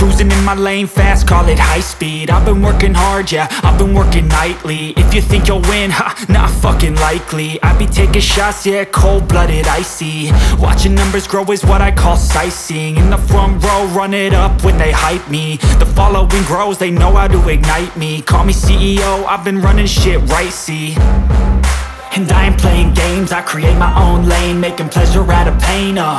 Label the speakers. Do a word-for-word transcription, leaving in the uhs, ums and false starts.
Speaker 1: cruising in my lane fast, call it high speed. I've been working hard, yeah, I've been working nightly. If you think you'll win, ha, not fucking likely. I be taking shots, yeah, cold-blooded, icy. Watching numbers grow is what I call sightseeing. In the front row, run it up when they hype me. The following grows, they know how to ignite me. Call me C E O, I've been running shit right, see. And I ain't playing games, I create my own lane, making pleasure out of pain, uh